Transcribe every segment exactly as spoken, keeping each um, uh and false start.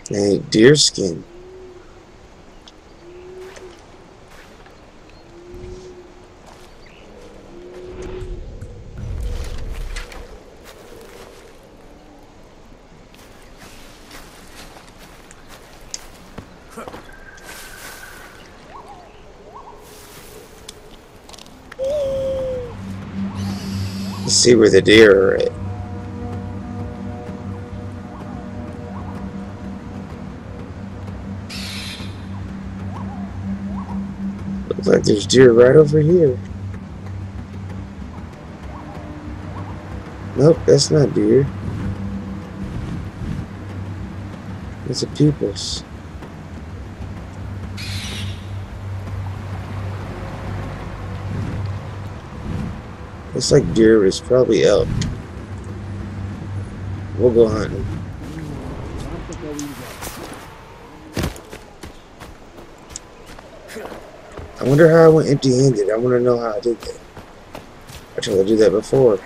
A deer skin. Let's see where the deer are at. Looks like there's deer right over here. Nope, that's not deer. It's a people's. Looks like deer is probably elk. We'll go hunting. I wonder how I went empty-handed. I want to know how I did that. I tried to do that before.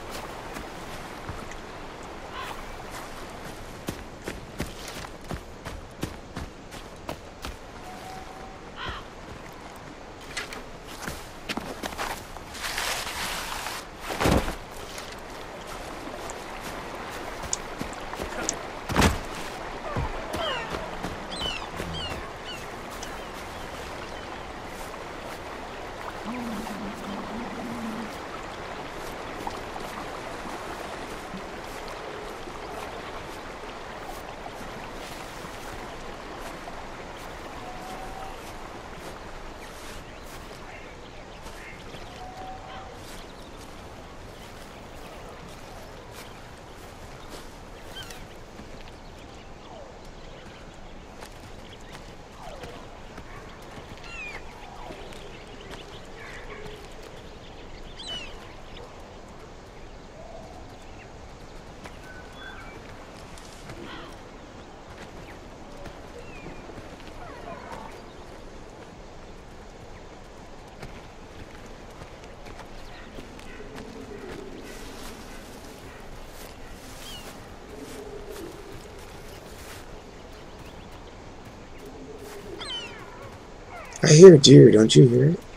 I hear a deer, don't you hear it?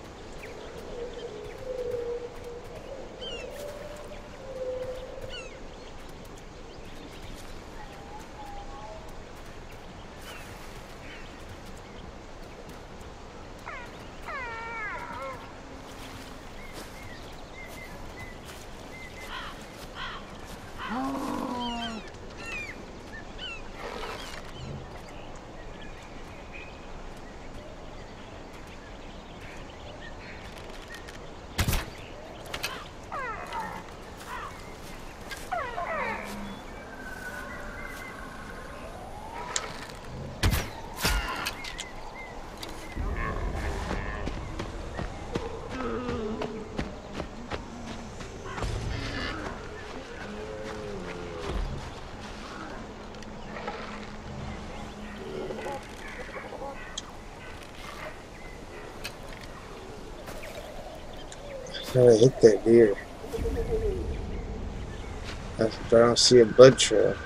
How I hit that deer. I don't see a blood trail.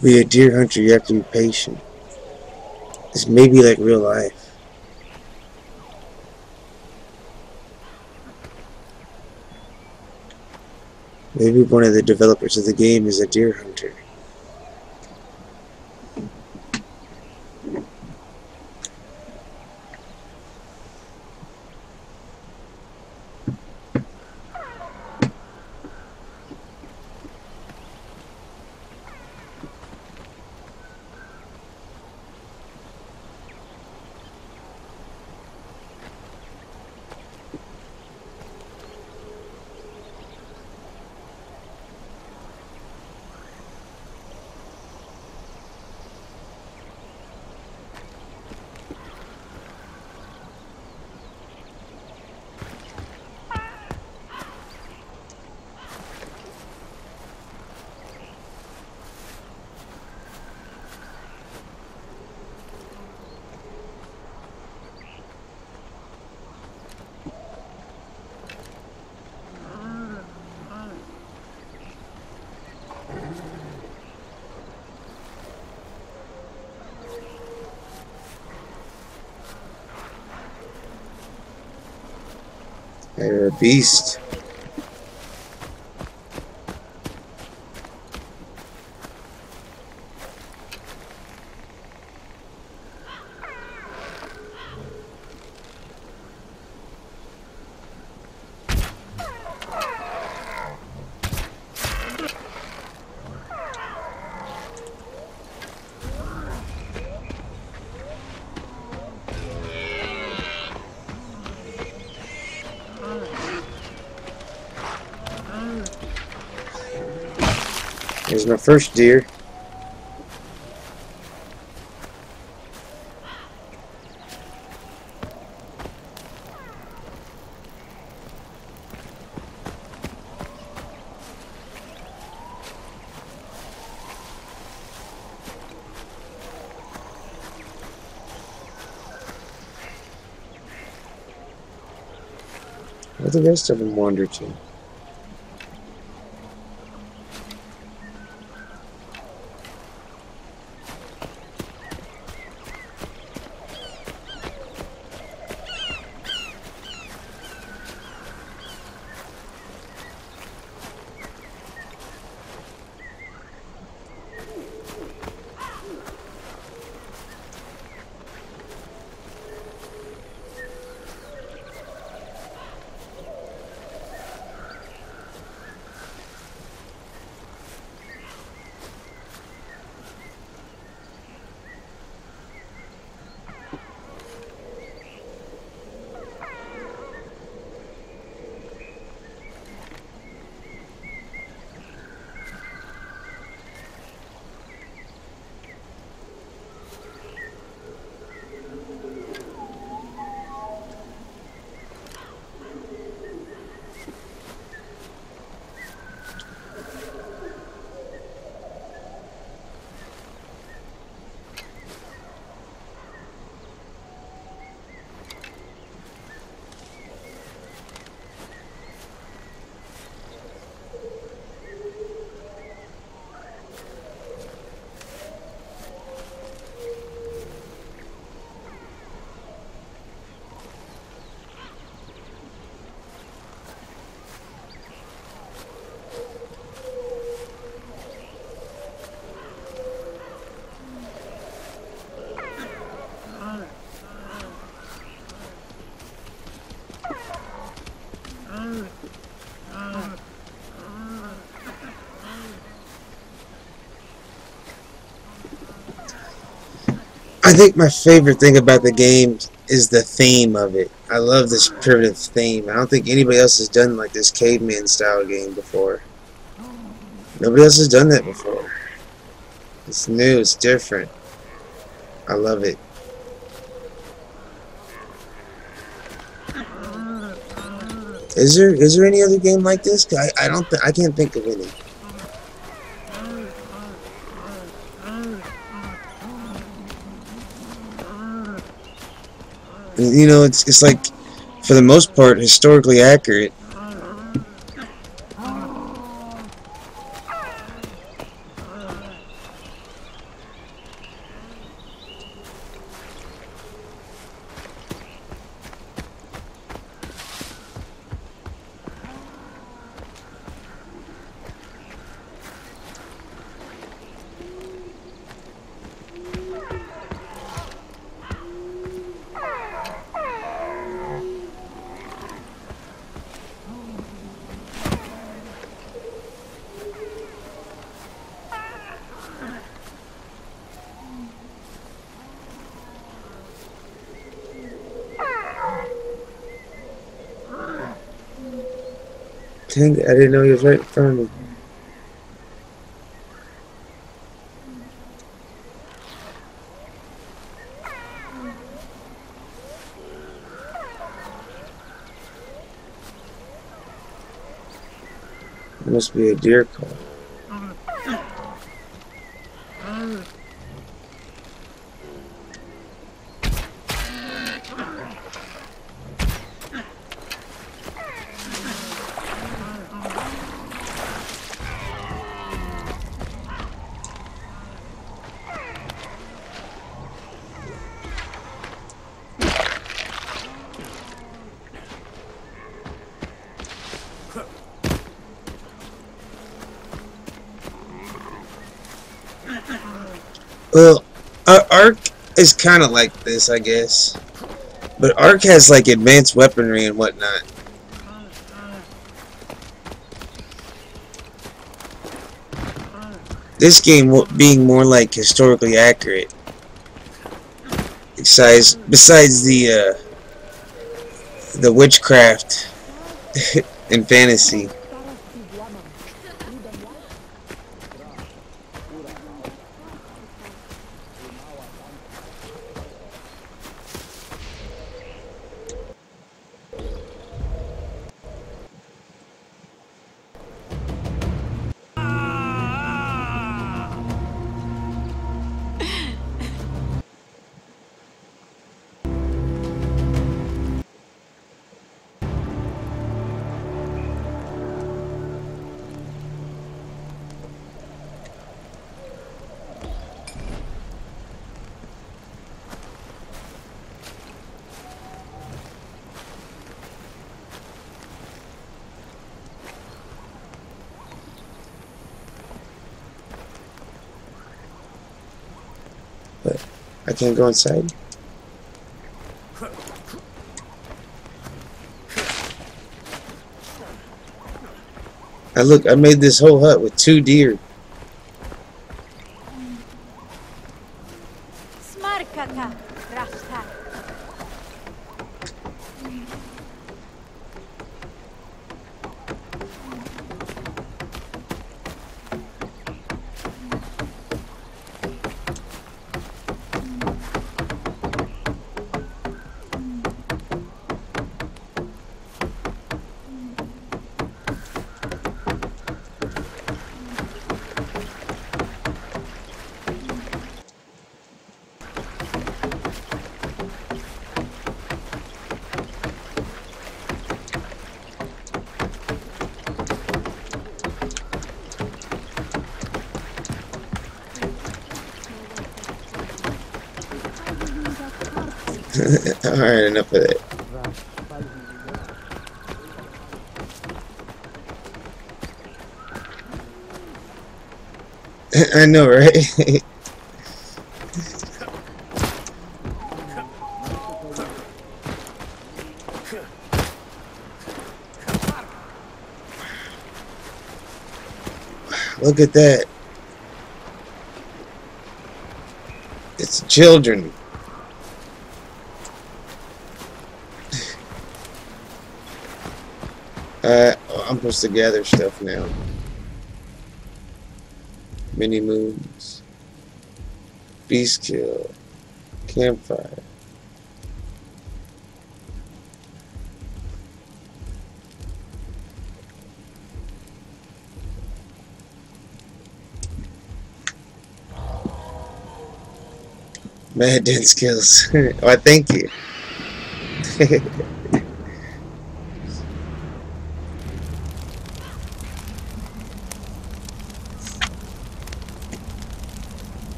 To be a deer hunter, you have to be patient. This may be like real life. Maybe one of the developers of the game is a deer hunter. You're a beast. Here's my first deer. Where the rest of them wander to? I think my favorite thing about the game is the theme of it. I love this primitive theme. I don't think anybody else has done like this caveman style game before. Nobody else has done that before. It's new, it's different. I love it. Is there is there any other game like this? I I don't th I can't think of any. You know, it's it's like for the most part historically accurate. Dang it, I didn't know he was right in front of me. It must be a deer call. Well, uh, Ark is kind of like this, I guess. But Ark has like advanced weaponry and whatnot. This game being more like historically accurate. Besides, besides the uh, the witchcraft and fantasy. But I can't go inside. I look, I made this whole hut with two deer. Alright, enough of that. I know, right? Look at that. It's children. Uh, I'm supposed to gather stuff now. Mini moons. Beast kill. Campfire. Mad dance skills. Why, thank you.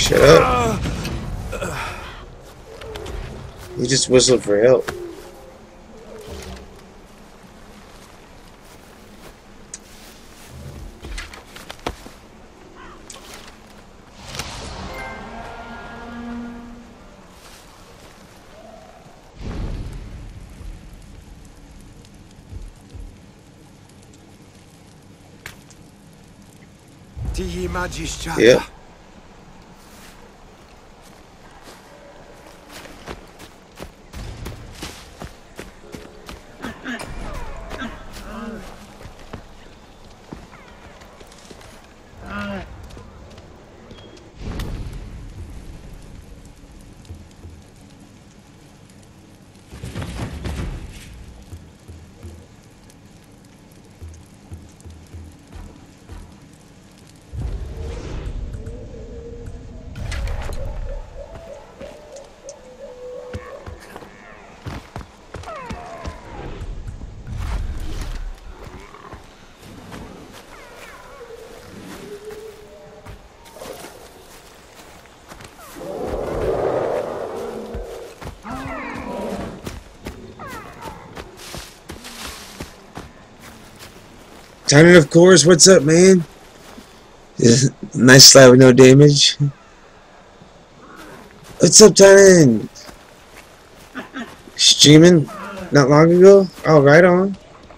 Shut up. He just whistled for help. Yeah. Titan, of course. What's up, man? Nice slide with no damage. What's up, Titan? Streaming not long ago? Oh, right on.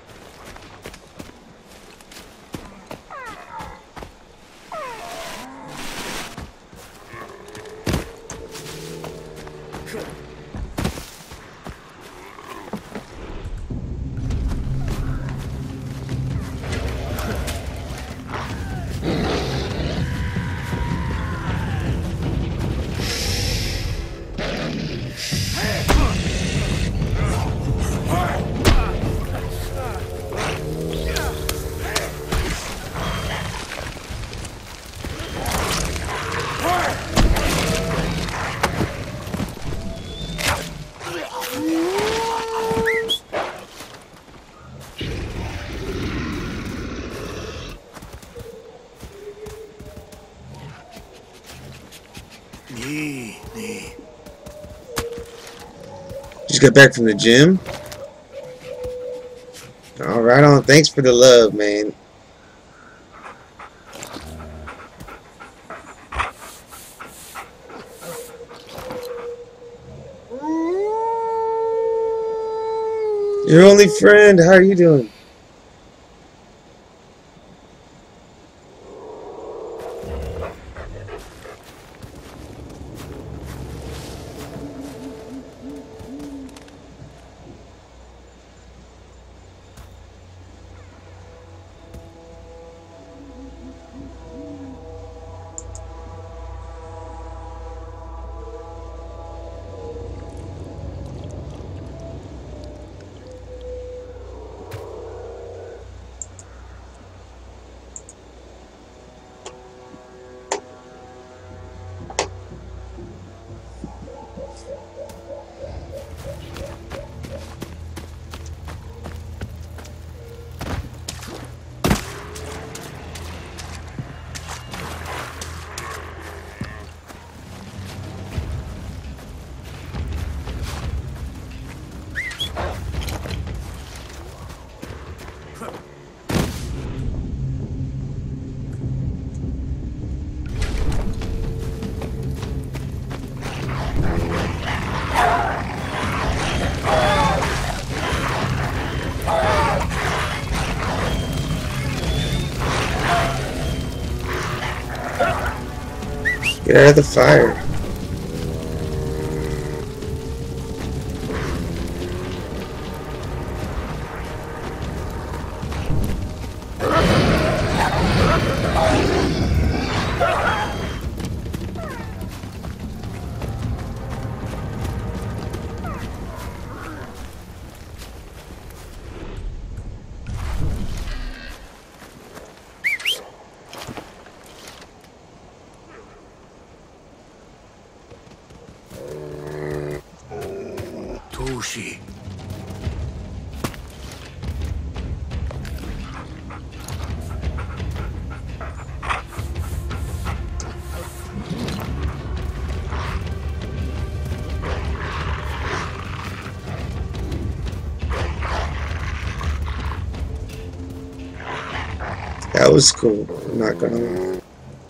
Just got back from the gym. All right on. Thanks for the love, man. Your only friend. How are you doing? Get out of the fire. That was cool. I'm not gonna lie.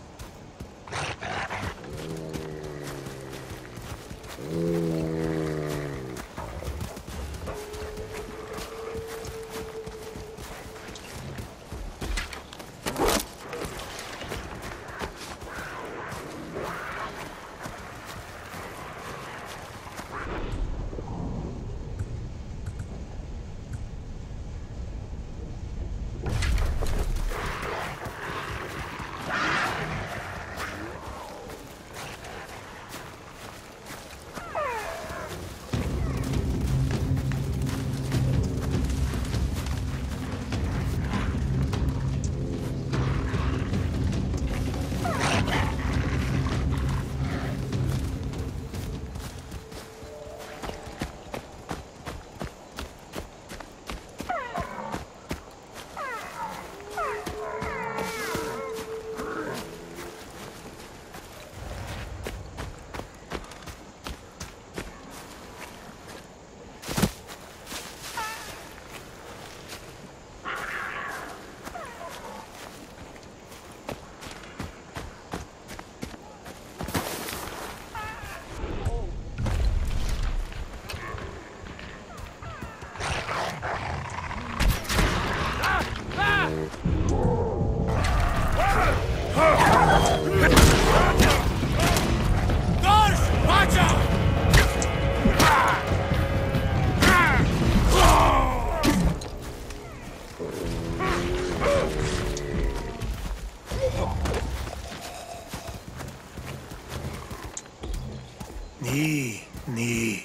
Nee, nee.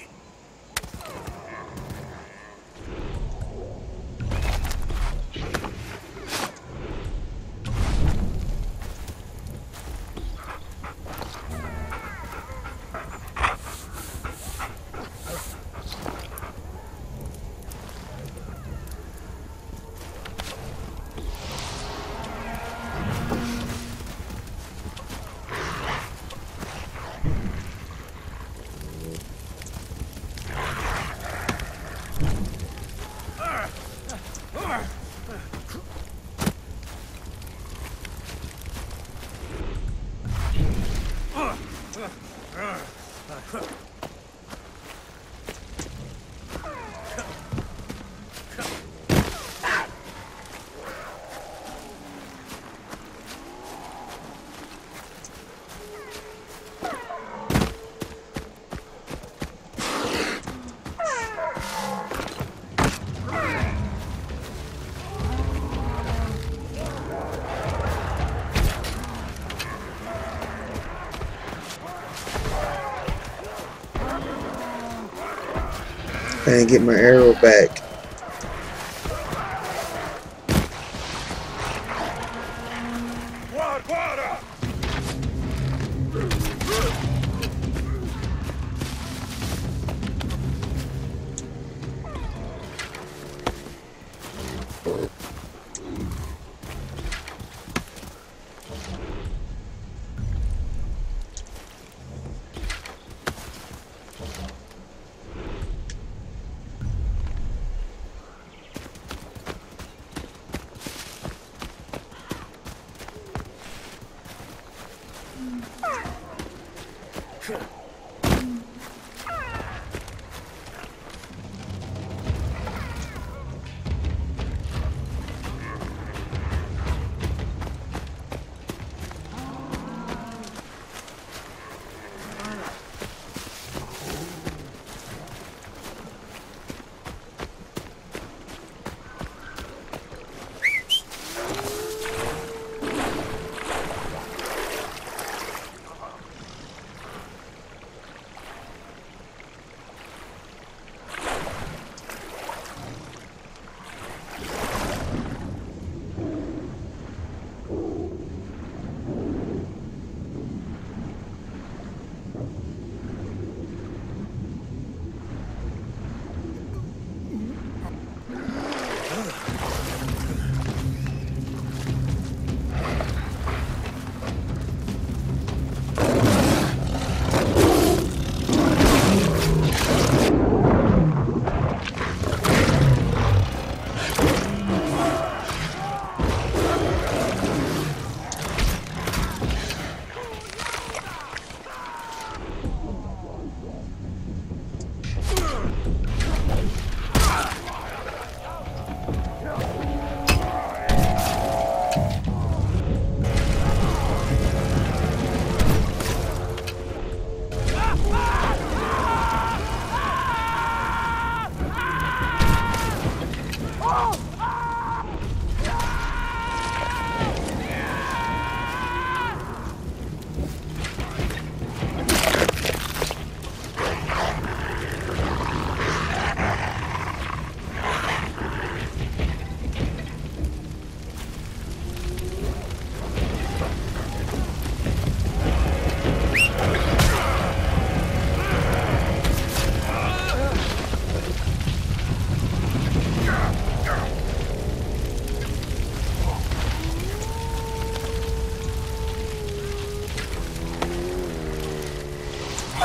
I didn't get my arrow back.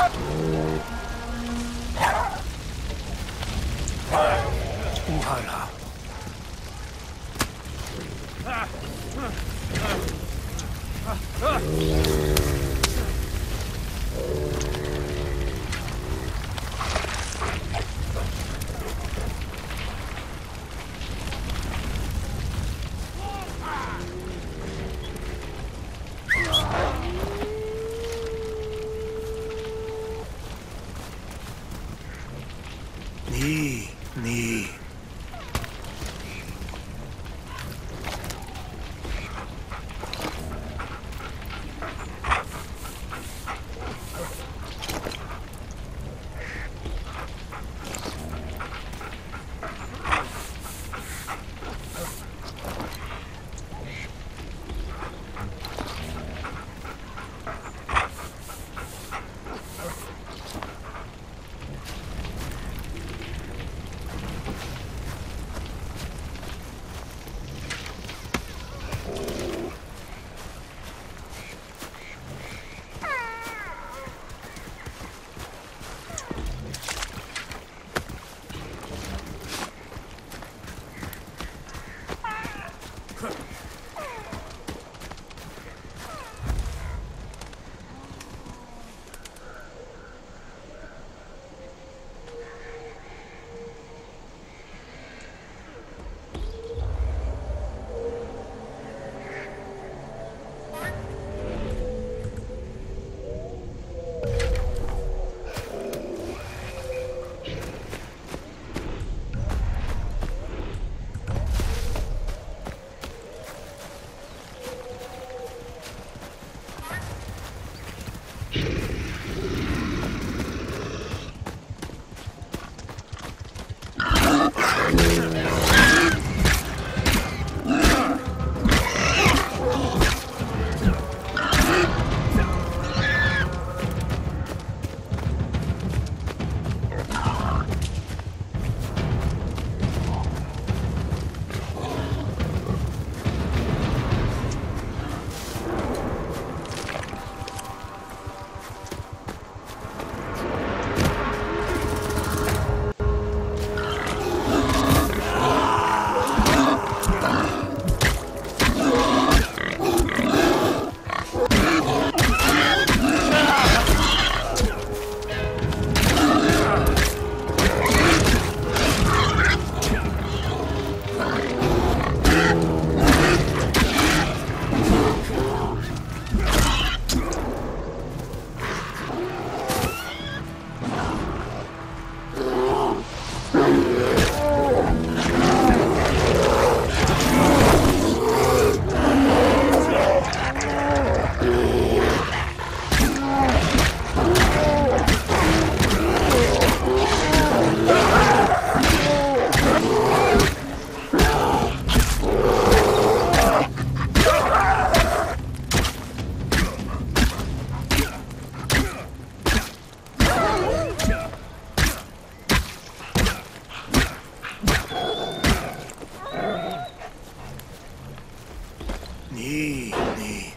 Uhara. Ni, ni. Ni, ni.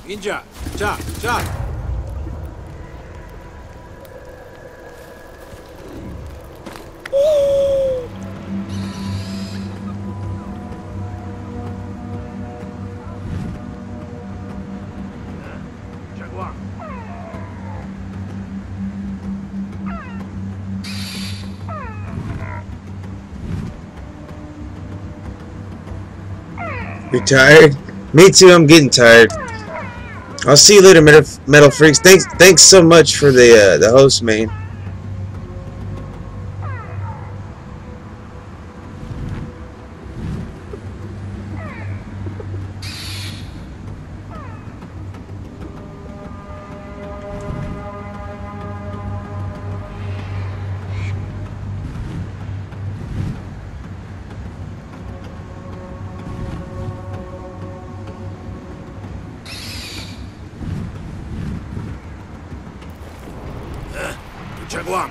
Inja, cha, cha. You tired? Me too. I'm getting tired. I'll see you later, Metal, Metal Freaks. Thanks, thanks so much for the uh, the host, man. Jaguam.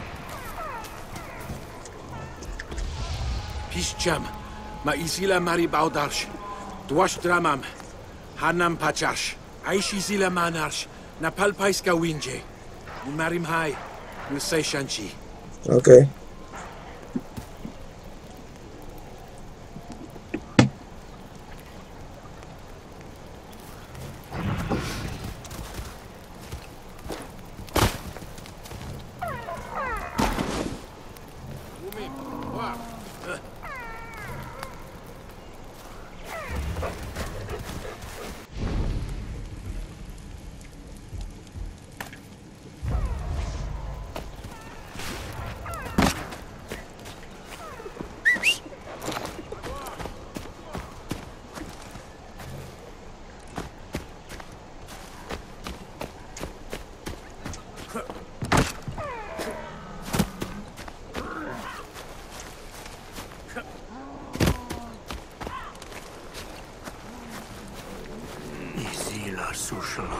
Piszczam. Ma isila mari baudarsh. Dwash dramam. Hanam pachash. Aish isila manarsh. Na palpaiska winje. Marim hai. Nusay shanchi. Okay. Isila sushla.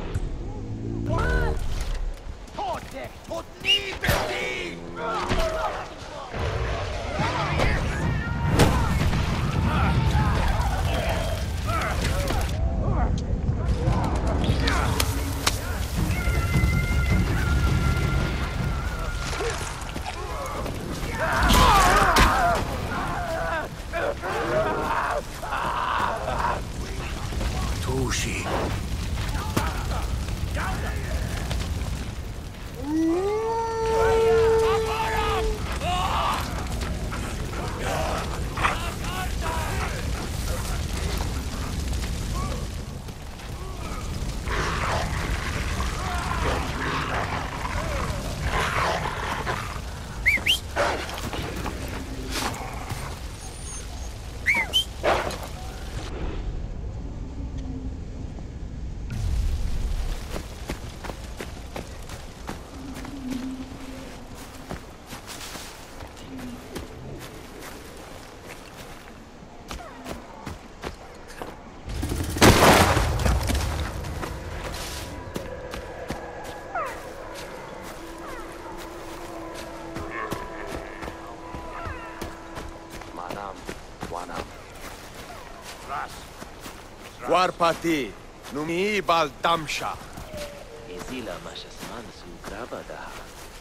Tushi. Warpati, numi bal damsha. Izila mashasman su grabadaha.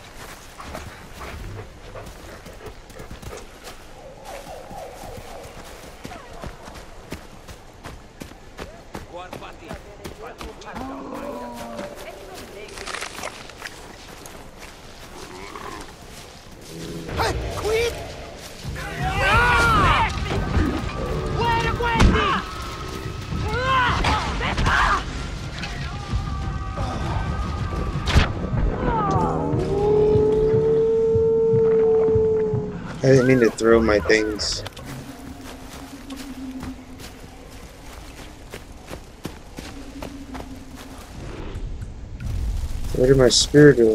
Hey, queen! I didn't mean to throw my things. Where did my spear go?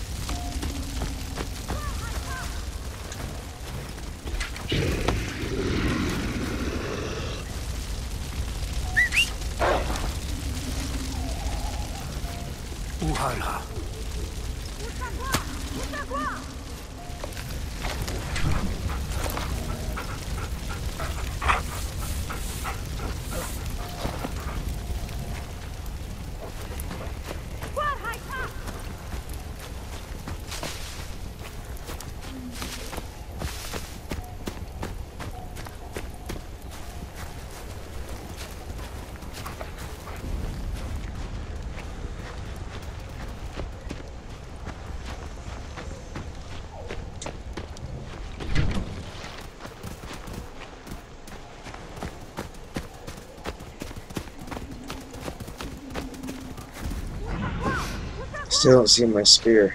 Uhala. Still don't see my spear.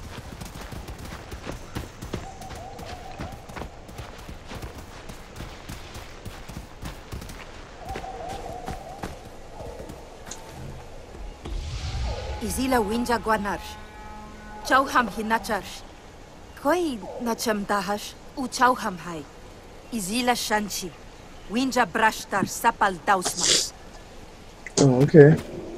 Izila winja guanar. Chauham hinachar. Koi nacham dahash. U chauham hai. Izila shanchi. Winja brashtar sapal dausmas. Oh, okay.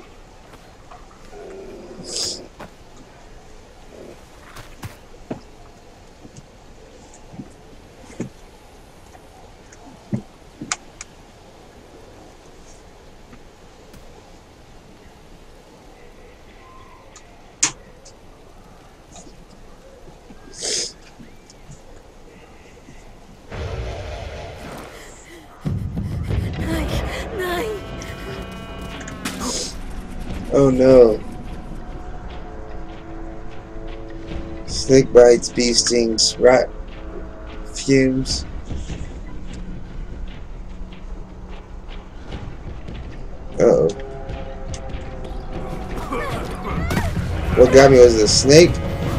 Oh no. Snake bites, bee stings, rat fumes. Uh-oh. What got me was the snake?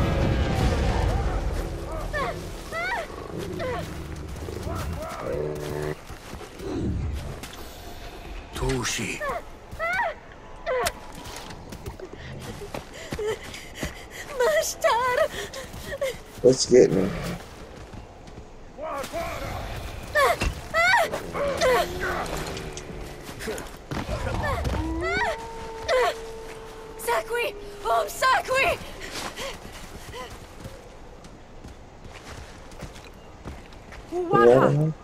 Tushi. What's getting me? Sakwi! Oh, Sakwi! Yeah.